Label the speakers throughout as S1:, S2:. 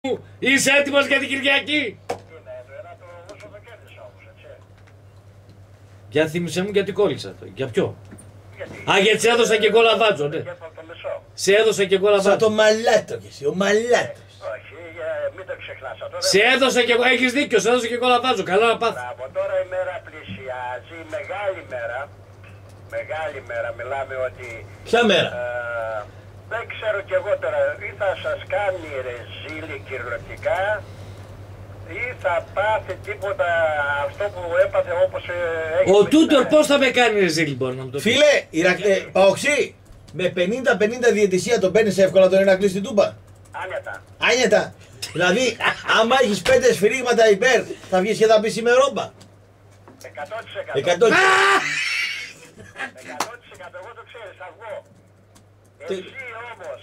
S1: Είσαι έτοιμος για την Κυριακή? Για θύμισε μου γιατί κόλλησα. Για ποιο? Γιατί σε έδωσα και γκολ Λαβάτζο, ναι. Σε έδωσα και γκολ Λαβάτζο.
S2: Σαν το μαλάτο και εσύ, ο μαλάτος.
S3: Όχι, μην το ξεχνάς αυτό.
S1: Σε έδωσα και έχεις δίκιο, σε έδωσα και γκολ Λαβάτζο. Καλά να πάθεις.
S3: Από τώρα η μέρα πλησιάζει, μεγάλη μέρα. Μεγάλη μέρα, μιλάμε ότι...
S2: Ποια μέρα?
S3: Δεν ξέρω κι εγώ τώρα, ή θα σας κάνει ρεζίλι κυριολεκτικά ή θα πάθει τίποτα αυτό που έπαθε όπως έχει.
S1: Ο Τούντορ πώς θα με κάνει ρεζίλι, μπορεί να μου το πει?
S2: Φίλε, Παοξή, με 50-50 διαιτησία τον παίρνεις εύκολα τον Ηρακλή στην Τούμπα?
S3: Άνετα.
S2: Άνετα. Δηλαδή, άμα έχεις 5 σφυρίγματα υπέρ, θα βγεις και θα πεις είμαι ρόμπα.
S3: 100%.
S2: 100%.
S3: 100% εγώ το ξέρεις, θα βγω. Εσύ όμως,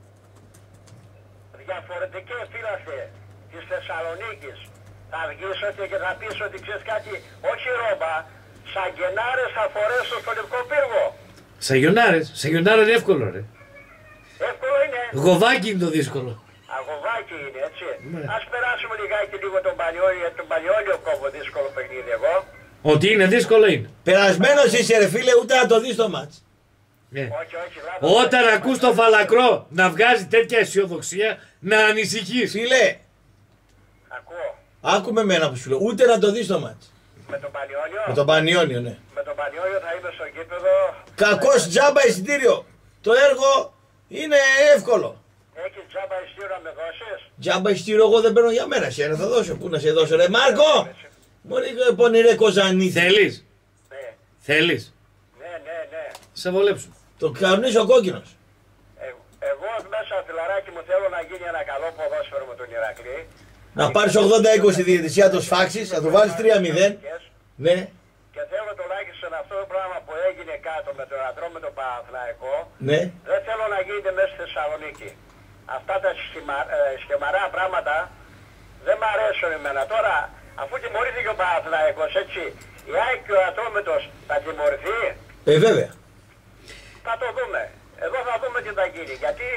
S3: διαφορετικοί φύλαχτε της Θεσσαλονίκης, θα βγεις και θα πεις ότι ξέρεις κάτι, όχι ρόμπα, σαγγενάρες θα φορέσω στο Λευκό Πύργο.
S1: Σαγιονάρες είναι εύκολο, ρε.
S3: Εύκολο είναι.
S1: Γοβάκι είναι το δύσκολο.
S3: Αγωβάκι είναι, έτσι.
S1: Ναι.
S3: Ας περάσουμε λιγάκι λίγο τον Παλιόλιο κόβω δύσκολο παιχνίδι εγώ.
S1: Ότι είναι δύσκολο είναι.
S2: Περασμένος είσαι ρε φίλε, ούτε να το δεις το μάτς.
S1: Ναι.
S3: Όχι, λάθος.
S1: Όταν ακούς το Φαλακρό να βγάζει τέτοια αισιοδοξία, να ανησυχείς.
S2: Φίλε,
S3: Ακούω.
S2: άκουμε εμένα που σου λέω, ούτε να το δεις το μάτς.
S3: Με τον Παλιόλιο.
S2: Με τον Πανιόνιο, ναι.
S3: Με τον Παλιόλιο θα είμαι στο γήπεδο.
S2: Κακός τζάμπα εισιτήριο. Το έργο είναι εύκολο.
S3: Έχεις τζάμπα εισιτήριο να με δώσεις.
S2: Τζάμπα εισιτήριο εγώ δεν παίρνω για μένα, σένα θα δώσω. Πού να σε δώσω ρε Μάρκο! Μωρή πονηρέ κοζανίθι.
S1: Θέλεις.
S3: Ναι,
S1: Θέλεις.
S3: ναι.
S1: Σε βολέψω.
S2: Το κανονίζει ο κόκκινος.
S3: Εγώ μέσα φιλαράκι μου θέλω να γίνει ένα καλό ποδόσφαιρο με τον Ηρακλή.
S2: Να πάρεις 80-20 διαιτησία το σφάξεις, θα το βάλεις 3-0. Ναι.
S3: Και θέλω τουλάχιστον αυτό το πράγμα που έγινε κάτω με τον Αντρό με τον Παναθηναϊκό.
S2: Ναι.
S3: Δεν θέλω να γίνεται μέσα στη Θεσσαλονίκη. Αυτά τα σχεμαρά πράγματα δεν μ' αρέσουν εμένα. Τώρα, αφού τιμωρήθηκε ο Παναθηναϊκός, έτσι, η ΑΕΚ και ο Ατρόμητος θα τιμωρηθεί.
S2: Βέβαια.
S3: Θα το δούμε. Εδώ θα δούμε τι θα γίνει. Γιατί...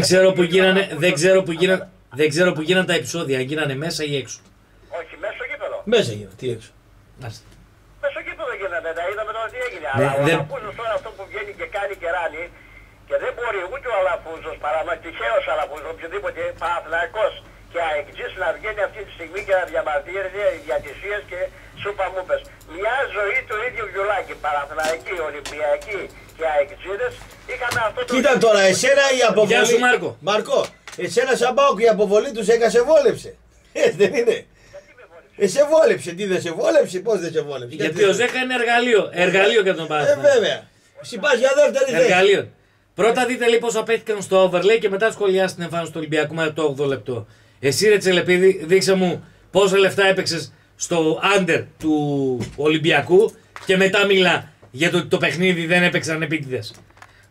S1: Δεν ξέρω που γίνανε τα επεισόδια, αν γίνανε μέσα ή έξω.
S3: Όχι, μέσα στο γήπεδο.
S2: Μέσα γίνεται, τι έξω.
S1: Μάλιστα.
S3: Μέσα στο γήπεδο γίνανε, τα είδαμε τώρα τι έγινε.
S1: Ναι,
S3: Αλλά ο Αλαφούζος τώρα αυτό που βγαίνει και κάνει και ράνει και δεν μπορεί ούτε ο Αλαφούζος παρά να τυχαίος Αλαφούζος, οποιοδήποτε Παναθηναϊκός και αεκτζής να βγαίνει αυτή τη στιγμή και να διαμαρτύρεται διατησίες και σούπα μου πες. Μια ζωή το ίδιο βιολάκι, Παναθηναϊκή, Ολυμπιακή και αεκτζίδες είχαμε αυτό το...
S2: Κοίτα τώρα, εσένα η αποβολή...
S1: Γεια σου, Μάρκο.
S2: Μάρκο, εσένα σαν Πάοκ η αποβολή τους έκασε βόλεψε. Δεν είναι. Σε βόλεψε, τι δεν σε βόλεψε, πώς δεν σε βόλεψε.
S1: Γιατί ο Ζέκα είναι εργαλείο για τον Παναθηναϊκό.
S2: Βέβαια. Συμπάς για δεύτερη θέση.
S1: Εργαλείο. Πρώτα δείτε λίγο πώς απέθηκαν στο overlay και μετά σχολιάστε την εμφάνιση του Ολυμπιακού με το 8 λεπτό. Εσύ ρε Τσελεπίδη, δείξε μου πόσα λεφτά έπαιξες στο under του Ολυμπιακού και μετά μιλά για το ότι το παιχνίδι δεν έπαιξαν επίτηδες.